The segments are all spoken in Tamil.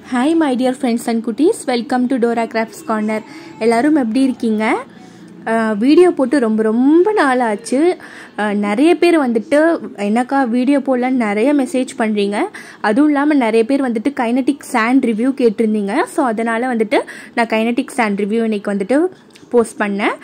Hi my dear friends and cuties, welcome to Dora Crafts Corner. எல்லாரும் எப்படி இருக்கீங்க? வீடியோ போட்டு ரொம்ப நாள் ஆச்சு. நிறைய பேர் வந்துட்டு என்னக்கா வீடியோ போடலன்னு நிறைய மெசேஜ் பண்ணுறீங்க. அதுவும் இல்லாமல் நிறைய பேர் வந்துட்டு கைனடிக் சாண்ட் ரிவ்யூ கேட்டிருந்தீங்க. ஸோ அதனால் வந்துட்டு நான் கைனடிக் சாண்ட் ரிவ்யூ இன்னைக்கு வந்துட்டு போஸ்ட் பண்ணேன்.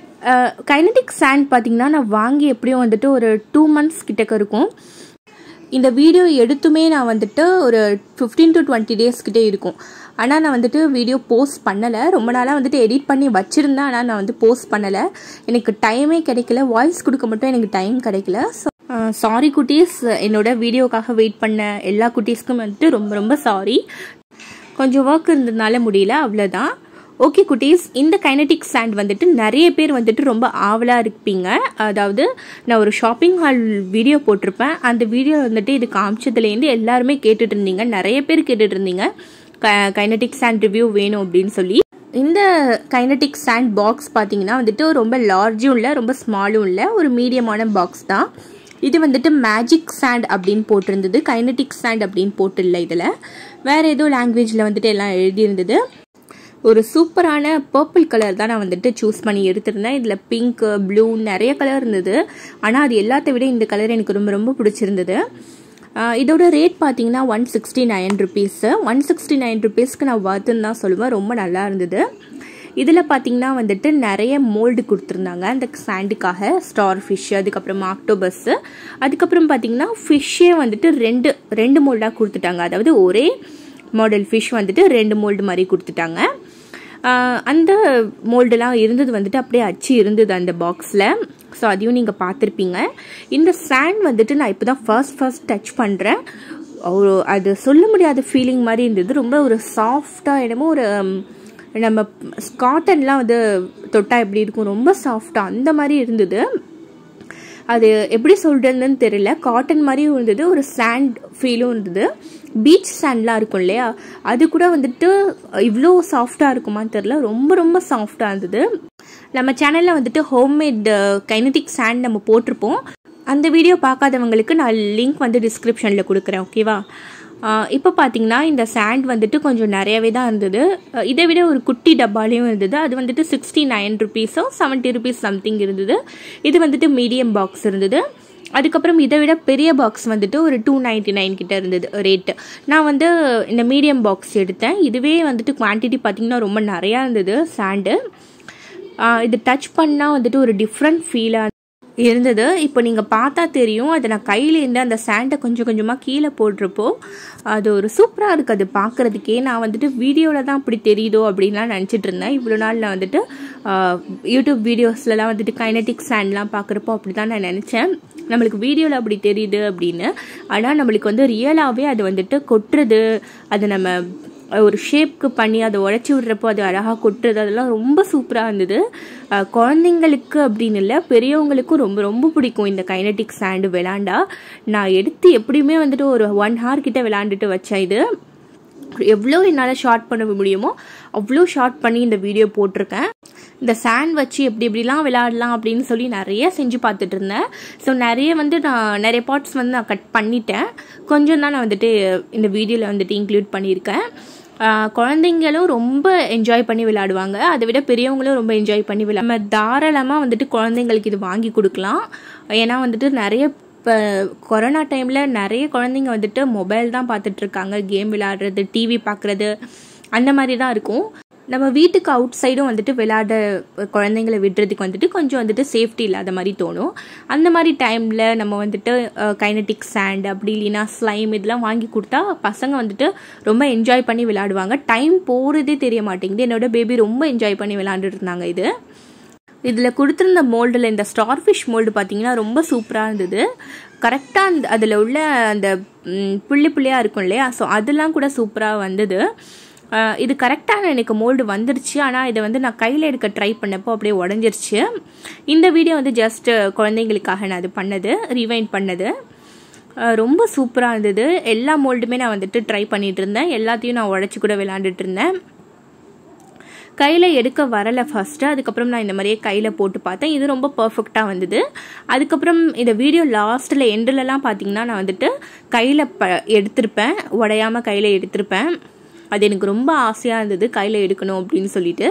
கைனடிக் சாண்ட் பார்த்திங்கன்னா நான் வாங்கி எப்படியும் வந்துட்டு ஒரு 2 months கிட்டக்க இருக்கும். இந்த வீடியோ எடுத்துமே நான் வந்துட்டு ஒரு 15 to 20 days கிட்டே இருக்கும். ஆனால் நான் வந்துட்டு வீடியோ போஸ்ட் பண்ணலை. ரொம்ப நாளாக வந்துட்டு எடிட் பண்ணி வச்சுருந்தேன். ஆனால் நான் வந்து போஸ்ட் பண்ணலை. எனக்கு டைமே கிடைக்கல. வாய்ஸ் கொடுக்க மட்டும் எனக்கு டைம் கிடைக்கல. ஸோ சாரி குட்டீஸ், என்னோட வீடியோக்காக வெயிட் பண்ண எல்லா குட்டீஸ்க்கும் வந்துட்டு ரொம்ப சாரி. கொஞ்சம் ஒர்க் இருந்ததுனால முடியல, அவ்வளோதான். ஓகே குட்டீஸ், இந்த கைனடிக் சாண்ட் வந்துட்டு நிறைய பேர் வந்துட்டு ரொம்ப ஆவலாக இருப்பீங்க. அதாவது நான் ஒரு ஷாப்பிங் ஹால் வீடியோ போட்டிருப்பேன். அந்த வீடியோ வந்துட்டு இது காமிச்சதுலேருந்து எல்லாருமே கேட்டுட்டு இருந்தீங்க. நிறைய பேர் கேட்டுட்டு இருந்தீங்க கைனடிக் சாண்ட் ரிவ்யூ வேணும் அப்படின்னு சொல்லி. இந்த கைனடிக் சாண்ட் பாக்ஸ் பார்த்தீங்கன்னா வந்துட்டு ரொம்ப லார்ஜும் இல்லை, ரொம்ப ஸ்மாலும் இல்லை, ஒரு மீடியமான பாக்ஸ் தான். இது வந்துட்டு மேஜிக் சாண்ட் அப்படின்னு போட்டிருந்தது, கைனடிக் சாண்ட் அப்படின்னு போட்டில்லை. இதில் வேறு ஏதோ லாங்குவேஜில் வந்துட்டு எல்லாம் எழுதியிருந்தது. ஒரு சூப்பரான பர்பிள் கலர் தான் நான் வந்துட்டு சூஸ் பண்ணி எடுத்திருந்தேன். இதில் பிங்க், ப்ளூ நிறைய கலர் இருந்தது. ஆனால் அது எல்லாத்த விட இந்த கலர் எனக்கு ரொம்ப பிடிச்சிருந்தது. இதோட ரேட் பார்த்தீங்கன்னா 169 rupees. 169 rupeesக்கு நான் வர்த்துன்னு தான் சொல்லுவேன். ரொம்ப நல்லா இருந்தது. இதில் பார்த்தீங்கன்னா வந்துட்டு நிறைய மோல்டு கொடுத்துருந்தாங்க அந்த சாண்டுக்காக. ஸ்டார் ஃபிஷ், அதுக்கப்புறம் ஆக்டோபஸ்ஸு, அதுக்கப்புறம் பார்த்தீங்கன்னா ஃபிஷ்ஷே வந்துட்டு ரெண்டு மோல்டாக கொடுத்துட்டாங்க. அதாவது ஒரே மாடல் ஃபிஷ் வந்துட்டு 2 மோல்டு மாதிரி கொடுத்துட்டாங்க. அந்த மோல்டெல்லாம் இருந்தது வந்துட்டு அப்படியே அச்சு இருந்தது அந்த பாக்ஸில். ஸோ அதையும் நீங்கள் பார்த்துருப்பீங்க. இந்த சாண்ட் வந்துட்டு நான் இப்போ தான் ஃபர்ஸ்ட் டச் பண்ணுறேன். அது சொல்ல முடியாத ஃபீலிங் மாதிரி இருந்தது. ரொம்ப ஒரு சாஃப்டாக, என்னமோ ஒரு நம்ம காட்டன்லாம் வந்து தொட்டால் எப்படி இருக்கும், ரொம்ப சாஃப்டாக அந்த மாதிரி இருந்தது. அது எப்படி சொல்கிறதுன்னு தெரியல. காட்டன் மாதிரியும் இருந்தது, ஒரு சாண்ட் ஃபீலும் இருந்தது. பீச் சாண்ட்லாம் இருக்கும் இல்லையா, அது கூட வந்துட்டு இவ்வளோ சாஃப்டாக இருக்குமான்னு தெரியல. ரொம்ப சாஃப்டாக இருந்தது. நம்ம சேனலில் வந்துட்டு ஹோம்மேட் கைனடிக் சாண்ட் நம்ம போட்டிருப்போம். அந்த வீடியோ பார்க்காதவங்களுக்கு நான் லிங்க் வந்து டிஸ்கிரிப்ஷனில் கொடுக்குறேன், ஓகேவா? இப்போ பார்த்தீங்கன்னா இந்த சாண்ட் வந்துட்டு கொஞ்சம் நிறையவே தான் இருந்தது. இதை விட ஒரு குட்டி டப்பாலையும் இருந்தது. அது வந்துட்டு 69 rupees, 70 rupees சம்திங் இருந்தது. இது வந்துட்டு மீடியம் பாக்ஸ் இருந்தது. அதுக்கப்புறம் இதை விட பெரிய பாக்ஸ் வந்துட்டு ஒரு 299 கிட்ட இருந்தது ரேட்டு. நான் வந்து இந்த மீடியம் பாக்ஸ் எடுத்தேன். இதுவே வந்துட்டு குவான்டிட்டி பார்த்திங்கன்னா ரொம்ப நிறையா இருந்தது சாண்டு. இது டச் பண்ணால் வந்துட்டு ஒரு டிஃப்ரெண்ட் ஃபீலாக இருந்தது. இப்போ நீங்கள் பார்த்தா தெரியும். அதை நான் கையிலேருந்து அந்த சாண்டை கொஞ்சமாக கீழே போடுறப்போ அது ஒரு சூப்பராக இருக்குது அது பார்க்குறதுக்கே. நான் வந்துட்டு வீடியோவில் தான் அப்படி தெரியுதோ அப்படின்லாம் நினச்சிட்டு இருந்தேன். இவ்வளோ நாள் நான் வந்துட்டு யூடியூப் வீடியோஸ்லலாம் வந்துட்டு கைனடிக் சாண்ட்லாம் பார்க்குறப்போ அப்படி தான் நான் நினச்சேன், நம்மளுக்கு வீடியோவில் அப்படி தெரியுது அப்படின்னு. ஆனால் நம்மளுக்கு வந்து ரியலாகவே அது வந்துட்டு கொட்டுறது, அது நம்ம ஒரு ஷேப்க்கு பண்ணி அதை உடச்சி விடுறப்போ அது அழகாக கொட்டுறது, அதெல்லாம் ரொம்ப சூப்பராக இருந்தது. குழந்தைங்களுக்கு அப்படின்னு இல்லை, பெரியவங்களுக்கும் ரொம்ப பிடிக்கும் இந்த கைனடிக் சாண்டு விளாண்டா. நான் எடுத்து எப்படியுமே வந்துட்டு ஒரு 1 hour கிட்ட விளாண்டுட்டு வச்சேன். இது எவ்வளோ என்னால் ஷார்ட் பண்ண முடியுமோ அவ்வளோ ஷார்ட் பண்ணி இந்த வீடியோ போட்டிருக்கேன். இந்த சாண்ட் வச்சு எப்படிலாம் விளையாடலாம் அப்படின்னு சொல்லி நிறைய செஞ்சு பார்த்துட்டு இருந்தேன். ஸோ நான் நிறைய பார்ட்ஸ் வந்து நான் கட் பண்ணிட்டேன். கொஞ்சம் தான் நான் வந்துட்டு இந்த வீடியோவில் வந்துட்டு இன்க்ளூட் பண்ணியிருக்கேன். குழந்தைங்களும் ரொம்ப என்ஜாய் பண்ணி விளையாடுவாங்க. அதை விட பெரியவங்களும் ரொம்ப என்ஜாய் பண்ணி நம்ம தாராளமாக வந்துட்டு குழந்தைங்களுக்கு இது வாங்கி கொடுக்கலாம். ஏன்னா வந்துட்டு நிறைய இப்போ கொரோனா டைமில் நிறைய குழந்தைங்க வந்துட்டு மொபைல் தான் பார்த்துட்ருக்காங்க. கேம் விளையாடுறது, டிவி பார்க்குறது, அந்த மாதிரி தான் இருக்கும். நம்ம வீட்டுக்கு அவுட் சைடும் வந்துட்டு விளையாட குழந்தைங்களை விடுறதுக்கு வந்துட்டு கொஞ்சம் வந்துட்டு சேஃப்டி இல்லாத மாதிரி தோணும். அந்த மாதிரி டைமில் நம்ம வந்துட்டு கைனடிக் சாண்ட் அப்படி இல்லைன்னா ஸ்லைம் இதெல்லாம் வாங்கி கொடுத்தா பசங்க வந்துட்டு ரொம்ப என்ஜாய் பண்ணி விளையாடுவாங்க. டைம் போகிறதே தெரிய மாட்டேங்குது. என்னோட பேபி ரொம்ப என்ஜாய் பண்ணி விளையாண்டுட்டு இருந்தாங்க. இதில் கொடுத்துருந்த மோல்டில் இந்த ஸ்டார் ஃபிஷ் மோல்டு பார்த்தீங்கன்னா ரொம்ப சூப்பராக இருந்தது. கரெக்டாக அதில் உள்ள அந்த புள்ளியாக இருக்கும் இல்லையா, ஸோ அதெல்லாம் கூட சூப்பராக வந்தது. இது கரெக்டான எனக்கு மோல்டு வந்துருச்சு. ஆனால் இதை வந்து நான் கையில் எடுக்க ட்ரை பண்ணப்போ அப்படியே உடஞ்சிருச்சு. இந்த வீடியோ வந்து ஜஸ்ட் குழந்தைங்களுக்காக நான் அது பண்ணது, ரீவைண்ட் பண்ணது. ரொம்ப சூப்பராக இருந்தது. எல்லா மோல்டுமே நான் வந்துட்டு ட்ரை பண்ணிகிட்டு இருந்தேன். எல்லாத்தையும் நான் உடச்சி கூட விளையாண்டுட்டு இருந்தேன். கையில் எடுக்க வரலை ஃபஸ்ட்டு. அதுக்கப்புறம் நான் இந்த மாதிரியே கையில் போட்டு பார்த்தேன். இது ரொம்ப பர்ஃபெக்டாக வந்தது. அதுக்கப்புறம் இந்த வீடியோ லாஸ்ட்டில் எண்டுலலாம் பார்த்தீங்கன்னா நான் வந்துட்டு கையில் எடுத்திருப்பேன், உடையாமல் கையில் எடுத்திருப்பேன். அது எனக்கு ரொம்ப ஆசையாக இருந்தது கையில் எடுக்கணும் அப்படின்னு சொல்லிட்டு.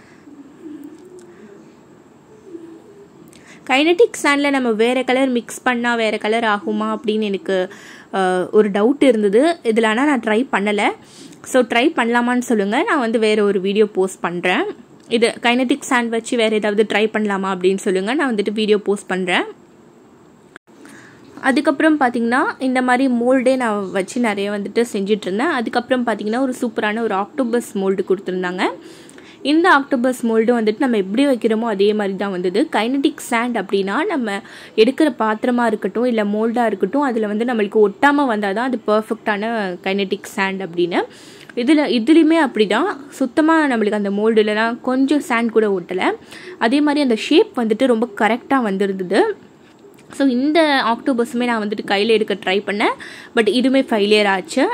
கைனடிக் சாண்டில் நம்ம வேறு கலர் மிக்ஸ் பண்ணால் வேறு கலர் ஆகுமா அப்படின்னு எனக்கு ஒரு டவுட் இருந்தது. இதில் ஆனால் நான் ட்ரை பண்ணலை. ஸோ ட்ரை பண்ணலாமான்னு சொல்லுங்கள், நான் வந்து வேறு ஒரு வீடியோ போஸ்ட் பண்ணுறேன். இது கைனடிக் சாண்ட் வச்சு வேறு ஏதாவது ட்ரை பண்ணலாமா அப்படின்னு சொல்லுங்கள், நான் வந்துட்டு வீடியோ போஸ்ட் பண்ணுறேன். அதுக்கப்புறம் பார்த்திங்கன்னா இந்த மாதிரி மோல்டே நான் வச்சு நிறைய வந்துட்டு செஞ்சிட்ருந்தேன். அதுக்கப்புறம் பார்த்திங்கன்னா ஒரு சூப்பரான ஒரு ஆக்டோபஸ் மோல்டு கொடுத்துருந்தாங்க. இந்த ஆக்டோபஸ் மோல்டு வந்துட்டு நம்ம எப்படி வைக்கிறோமோ அதே மாதிரி தான் வந்தது. கைனடிக் சாண்ட் அப்படின்னா நம்ம எடுக்கிற பாத்திரமாக இருக்கட்டும் இல்லை மோல்டாக இருக்கட்டும், அதில் வந்து நம்மளுக்கு ஒட்டாமல் வந்தால் தான் அது பர்ஃபெக்டான கைனடிக் சாண்ட் அப்படின்னு. இதுலேயுமே அப்படி தான், சுத்தமாக நம்மளுக்கு அந்த மோல்டுலலாம் கொஞ்சம் சாண்ட் கூட ஒட்டலை. அதே மாதிரி அந்த ஷேப் வந்துட்டு ரொம்ப கரெக்டாக வந்துருந்தது. ஸோ இந்த ஆக்டோபஸுமே நான் வந்துட்டு கையில் எடுக்க ட்ரை பண்ணேன், பட் இதுவுமே ஃபெயிலியர் ஆச்சு.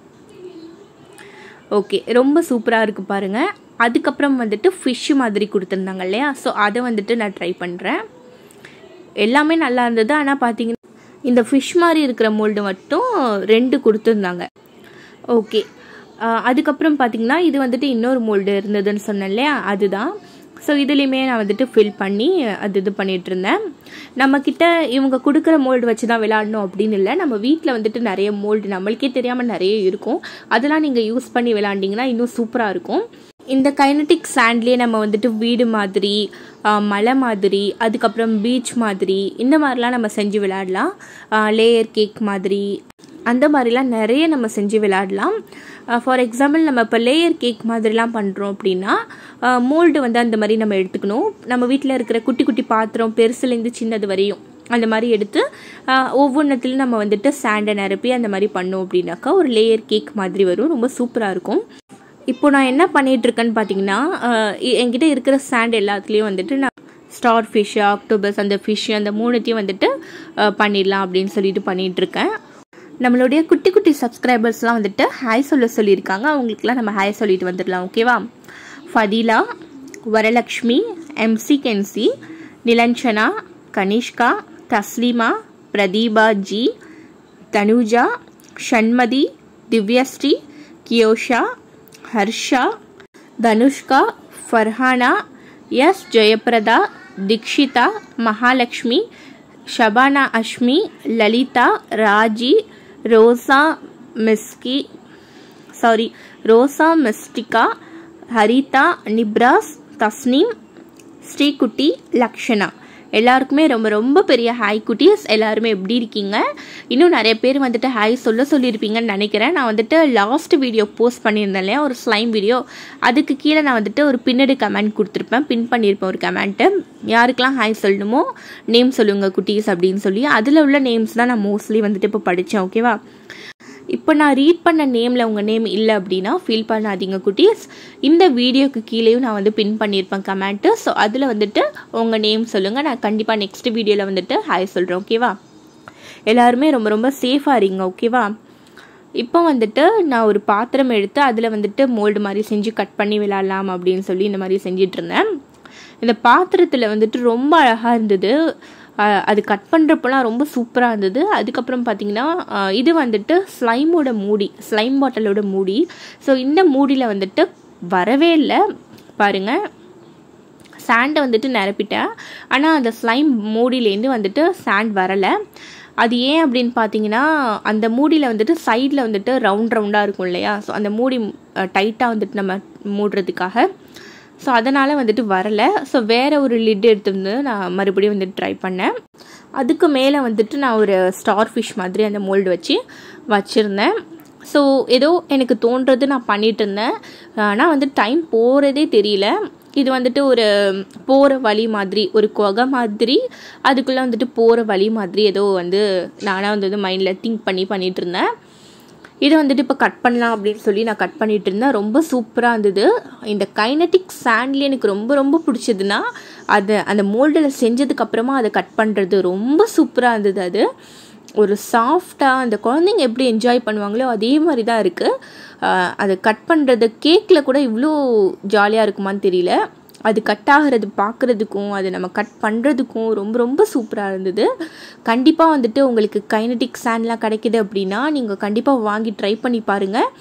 ஓகே, ரொம்ப சூப்பராக இருக்குது பாருங்கள். அதுக்கப்புறம் வந்துட்டு ஃபிஷ்ஷு மாதிரி கொடுத்துருந்தாங்க இல்லையா, ஸோ அதை வந்துட்டு நான் ட்ரை பண்ணுறேன். எல்லாமே நல்லா இருந்தது. ஆனால் பார்த்தீங்கன்னா இந்த ஃபிஷ் மாதிரி இருக்கிற மோல்டு மட்டும் 2 கொடுத்துருந்தாங்க. ஓகே, அதுக்கப்புறம் பார்த்திங்கன்னா இது வந்துட்டு இன்னொரு மோல்டு இருந்ததுன்னு சொன்னேன் இல்லையா, அதுதான். ஸோ இதுலேயுமே நான் வந்துட்டு ஃபில் பண்ணி இது பண்ணிகிட்டு இருந்தேன். நம்மக்கிட்ட இவங்க கொடுக்குற மோல்டு வச்சு தான் விளையாடணும் அப்படின்னு இல்லை, நம்ம வீட்டில் வந்துட்டு நிறைய மோல்டு நம்மளுக்கே தெரியாமல் நிறைய இருக்கும். அதெல்லாம் நீங்கள் யூஸ் பண்ணி விளையாண்டிங்கன்னா இன்னும் சூப்பராக இருக்கும். இந்த கைனடிக் சாண்ட்லேயே நம்ம வந்துட்டு வீடு மாதிரி, மலை மாதிரி, அதுக்கப்புறம் பீச் மாதிரி இந்த மாதிரிலாம் நம்ம செஞ்சு விளையாடலாம். லேயர் கேக் மாதிரி அந்த மாதிரிலாம் நிறைய நம்ம செஞ்சு விளையாடலாம். ஃபார் எக்ஸாம்பிள் நம்ம இப்போ லேயர் கேக் மாதிரிலாம் பண்ணுறோம் அப்படின்னா மோல்டு வந்து அந்த மாதிரி நம்ம எடுத்துக்கணும். நம்ம வீட்டில் இருக்கிற குட்டி குட்டி பாத்திரம் பெருசுலேருந்து சின்னது வரையும் அந்த மாதிரி எடுத்து ஒவ்வொன்றத்துலையும் நம்ம வந்துட்டு சாண்டை நிரப்பி அந்த மாதிரி பண்ணோம் அப்படின்னாக்கா ஒரு லேயர் கேக் மாதிரி வரும். ரொம்ப சூப்பராக இருக்கும். இப்போ நான் என்ன பண்ணிகிட்ருக்கேன்னு பார்த்தீங்கன்னா, என்கிட்ட இருக்கிற சாண்ட் எல்லாத்துலேயும் வந்துட்டு நான் ஸ்டார் ஃபிஷ்ஷு, ஆக்டோபஸ், அந்த ஃபிஷ்ஷு அந்த 3த்தையும் வந்துட்டு பண்ணிடலாம் அப்படின்னு சொல்லிட்டு பண்ணிகிட்ருக்கேன். நம்மளுடைய குட்டி குட்டி சப்ஸ்கிரைபர்ஸ்லாம் வந்துட்டு ஹாய் சொல்லியிருக்காங்க. அவங்களுக்குலாம் நம்ம ஹாய் சொல்லிட்டு வந்துடலாம். ஓகேவா? Fadila, Varalakshmi, McKenzie, Nilanjana, Kanishka, Tasleema, Pratibha ji, Tanuja, Shanmathi, Divyasri, Kiyosha, Harsha, Dhanushka, Farhana, S Jayaprada, Deekshitha, Mahalakshmi, Shabana Ashmi, Lalitha, Raji, Rosa Mystica, Haritha, Nifras, Tasneem, Srikutty, Lakshana, எல்லாருக்குமே ரொம்ப ரொம்ப பெரிய ஹாய் குட்டீஸ். எல்லாருமே எப்படி இருக்கீங்க? இன்னும் நிறைய பேர் வந்துட்டு ஹாய் சொல்லியிருப்பீங்கன்னு நினைக்கிறேன். நான் வந்துட்டு லாஸ்ட் வீடியோ போஸ்ட் பண்ணியிருந்தேன் இல்லையா, ஒரு ஸ்லைம் வீடியோ, அதுக்கு கீழே நான் வந்துட்டு ஒரு பின்னடு கமெண்ட் கொடுத்துருப்பேன், பின் பண்ணியிருப்பேன் ஒரு கமெண்ட்டு. யாருக்கெல்லாம் ஹாய் சொல்லணுமோ நேம் சொல்லுங்கள் குட்டீஸ் அப்படின்னு சொல்லி. அதில் உள்ள நேம்ஸ் தான் நான் மோஸ்ட்லி வந்துட்டு இப்போ படித்தேன். ஓகேவா? இப்போ நான் ரீட் பண்ண நேமில் உங்கள் நேம் இல்லை அப்படின்னா ஃபீல் பண்ணாதீங்க குட்டீஸ். இந்த வீடியோக்கு கீழேயும் நான் வந்து பின் பண்ணியிருப்பேன் கமெண்ட்டு. ஸோ அதில் வந்துட்டு உங்கள் நேம் சொல்லுங்கள். நான் கண்டிப்பாக நெக்ஸ்ட் வீடியோவில் வந்துட்டு ஹாய் சொல்கிறேன். ஓகேவா? எல்லாருமே ரொம்ப ரொம்ப சேஃபாக இருங்க. ஓகேவா? இப்போ வந்துட்டு நான் ஒரு பாத்திரம் எடுத்து அதில் வந்துட்டு மோல்டு மாதிரி செஞ்சு கட் பண்ணி விளையாடலாம் அப்படின்னு சொல்லி இந்த மாதிரி செஞ்சிட்ருந்தேன். இந்த பாத்திரத்தில் வந்துட்டு ரொம்ப அழகாக இருந்தது. அது கட் பண்ணுறப்பெல்லாம் ரொம்ப சூப்பராக இருந்தது. அதுக்கப்புறம் பார்த்திங்கன்னா இது வந்துட்டு ஸ்லைம் பாட்டிலோட மூடி. ஸோ இந்த மூடியில் வந்துட்டு வரவே இல்லை பாருங்கள். சாண்டை வந்துட்டு நிரப்பிட்டேன், ஆனால் அந்த ஸ்லைம் மூடியிலேருந்து வந்துட்டு சாண்ட் வரலை. அது ஏன் அப்படின்னு பார்த்தீங்கன்னா அந்த மூடியில் வந்துட்டு சைடில் வந்துட்டு ரவுண்டாக இருக்கும் இல்லையா, ஸோ அந்த மூடி டைட்டாக வந்துட்டு நம்ம மூடுறதுக்காக, ஸோ அதனால் வந்துட்டு வரலை. ஸோ வேறு ஒரு லிட் எடுத்துருந்து நான் மறுபடியும் வந்துட்டு ட்ரை பண்ணேன். அதுக்கு மேலே வந்துட்டு நான் ஒரு ஸ்டார் ஃபிஷ் மாதிரி அந்த மோல்டு வச்சுருந்தேன். ஸோ ஏதோ எனக்கு தோன்றது நான் பண்ணிகிட்டு இருந்தேன். ஆனால் வந்து டைம் போகிறதே தெரியல. இது வந்துட்டு ஒரு போகிற வழி மாதிரி, ஒரு குகை மாதிரி, அதுக்குள்ளே வந்துட்டு போகிற வழி மாதிரி ஏதோ வந்து நானாக வந்து மைண்டில் திங்க் பண்ணிகிட்டு இருந்தேன். இதை வந்துட்டு இப்போ கட் பண்ணலாம் அப்படின்னு சொல்லி நான் கட் பண்ணிகிட்டு இருந்தேன். ரொம்ப சூப்பராக இருந்தது. இந்த கைனடிக் சாண்ட்லேயே எனக்கு ரொம்ப ரொம்ப பிடிச்சதுன்னா அந்த மோல்டில் செஞ்சதுக்கப்புறமா அதை கட் பண்ணுறது ரொம்ப சூப்பராக இருந்தது. அது ஒரு சாஃப்டாக அந்த குழந்தைங்க எப்படி என்ஜாய் பண்ணுவாங்களோ அதே மாதிரி தான் இருக்குது. அதை கட் பண்ணுறது கேக்கில் கூட இவ்வளோ ஜாலியாக இருக்குமான்னு தெரியல. அது கட் ஆகிறது பார்க்குறதுக்கும் அதை நம்ம கட் பண்ணுறதுக்கும் ரொம்ப ரொம்ப சூப்பராக இருந்தது. கண்டிப்பாக வந்துட்டு உங்களுக்கு கைனடிக் சாண்ட்லாம் கிடைக்கிது அப்படின்னா நீங்கள் கண்டிப்பாக வாங்கி ட்ரை பண்ணி பாருங்கள்.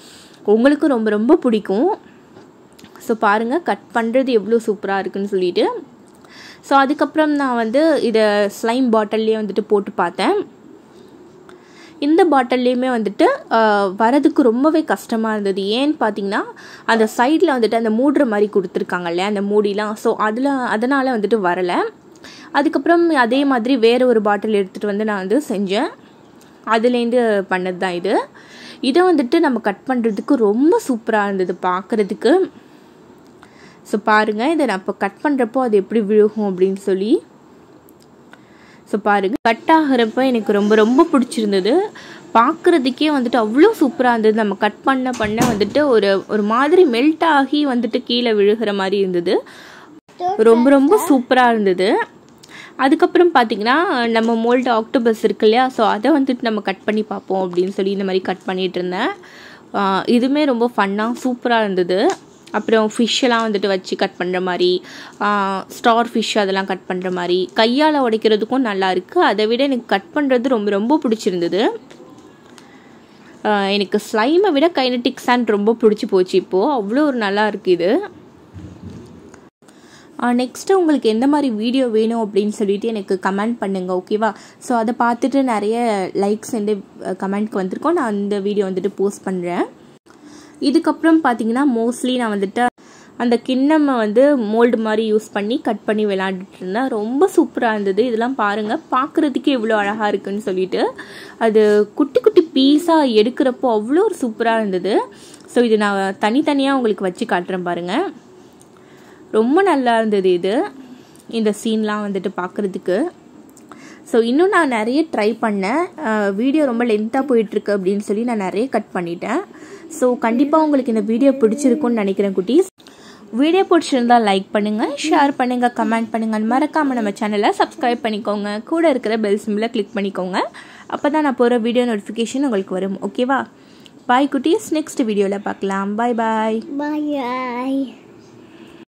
உங்களுக்கு ரொம்ப ரொம்ப பிடிக்கும். ஸோ பாருங்கள் கட் பண்ணுறது எவ்வளோ சூப்பராக இருக்குன்னு சொல்லிட்டு. ஸோ அதுக்கப்புறம் நான் வந்து இதை ஸ்லைம் பாட்டில்லையே வந்துட்டு போட்டு பார்த்தேன். இந்த பாட்டில்லையுமே வந்துட்டு வரதுக்கு ரொம்பவே கஷ்டமாக இருந்தது. ஏன்னு பார்த்தீங்கன்னா அந்த சைடில் வந்துட்டு அந்த மூடுற மாதிரி கொடுத்துருக்காங்க இல்லையா அந்த மூடிலாம். ஸோ அதனால் வந்துட்டு வரலை. அதுக்கப்புறம் அதே மாதிரி வேறு ஒரு பாட்டில் எடுத்துகிட்டு வந்து நான் வந்து செஞ்சேன். அதுலேருந்து பண்ணது தான் இது. இதை வந்துட்டு நம்ம கட் பண்ணுறதுக்கு ரொம்ப சூப்பராக இருந்தது பார்க்குறதுக்கு. ஸோ பாருங்கள் இதை நான் இப்போ கட் பண்ணுறப்போ அது எப்படி விழுகும் அப்படின்னு சொல்லி. ஸோ பாருங்கள் கட் ஆகிறப்ப எனக்கு ரொம்ப ரொம்ப பிடிச்சிருந்தது. பார்க்குறதுக்கே வந்துட்டு அவ்வளோ சூப்பராக இருந்தது. நம்ம கட் பண்ண வந்துட்டு ஒரு மாதிரி மெல்ட் ஆகி வந்துட்டு கீழே விழுகிற மாதிரி இருந்தது. ரொம்ப ரொம்ப சூப்பராக இருந்தது. அதுக்கப்புறம் பார்த்திங்கன்னா நம்ம மோல்டு ஆக்டோபஸ் இருக்கு இல்லையா, ஸோ அதை வந்துட்டு நம்ம கட் பண்ணி பார்ப்போம் அப்படின்னு சொல்லி இந்த மாதிரி கட் பண்ணிகிட்டு இருந்தேன். இதுவுமே ரொம்ப ஃபன்னாக சூப்பராக இருந்தது. அப்புறம் ஃபிஷ்ஷெல்லாம் வந்துட்டு வச்சு கட் பண்ணுற மாதிரி, ஸ்டார் ஃபிஷ் அதெல்லாம் கட் பண்ணுற மாதிரி கையால் உடைக்கிறதுக்கும் நல்லா இருக்குது. அதை விட எனக்கு கட் பண்ணுறது ரொம்ப ரொம்ப பிடிச்சிருந்தது. எனக்கு ஸ்லைமை விட கைனடிக் சாண்ட் ரொம்ப பிடிச்சி போச்சு இப்போது. அவ்வளோ ஒரு நல்லா இருக்குது இது. நெக்ஸ்ட்டு உங்களுக்கு எந்த மாதிரி வீடியோ வேணும் அப்படின்னு சொல்லிட்டு எனக்கு கமெண்ட் பண்ணுங்கள் ஓகேவா. ஸோ அதை பார்த்துட்டு நிறைய லைக்ஸ் இந்த கமெண்ட்க்கு வந்திருக்கோம். நான் இந்த வீடியோ வந்துட்டு போஸ்ட் பண்ணுறேன். இதுக்கப்புறம் பார்த்தீங்கன்னா மோஸ்ட்லி நான் வந்துட்டு அந்த கிண்ணம் வந்து மோல்டு மாதிரி யூஸ் பண்ணி கட் பண்ணி விளையாண்டுட்டு இருந்தேன். ரொம்ப சூப்பராக இருந்தது. இதெல்லாம் பாருங்கள் பார்க்குறதுக்கு எவ்வளோ அழகாக இருக்குன்னு சொல்லிட்டு. அது குட்டி குட்டி பீஸாக எடுக்கிறப்போ அவ்வளோ ஒரு சூப்பராக இருந்தது. ஸோ இது நான் தனித்தனியாக உங்களுக்கு வச்சு காட்டுறேன் பாருங்கள். ரொம்ப நல்லா இருந்தது இது, இந்த சீன்லாம் வந்துட்டு பார்க்குறதுக்கு. ஸோ இன்னும் நான் நிறைய ட்ரை பண்ணேன். வீடியோ ரொம்ப லென்த்தாக போயிட்டுருக்கு அப்படின்னு சொல்லி நான் நிறைய கட் பண்ணிட்டேன். ஸோ கண்டிப்பாக உங்களுக்கு இந்த வீடியோ பிடிச்சிருக்குன்னு நினைக்கிறேன் குட்டீஸ். வீடியோ பிடிச்சிருந்தால் லைக் பண்ணுங்கள், ஷேர் பண்ணுங்கள், கமெண்ட் பண்ணுங்கள். மறக்காமல் நம்ம சேனலை சப்ஸ்கிரைப் பண்ணிக்கோங்க. கூட இருக்கிற பெல் சிம்பிளை கிளிக் பண்ணிக்கோங்க. அப்போ தான் நான் போகிற வீடியோ நோட்டிஃபிகேஷன் உங்களுக்கு வரும் ஓகேவா. பாய் குட்டீஸ், நெக்ஸ்ட் வீடியோவில் பார்க்கலாம். பாய் பாய். பாய்.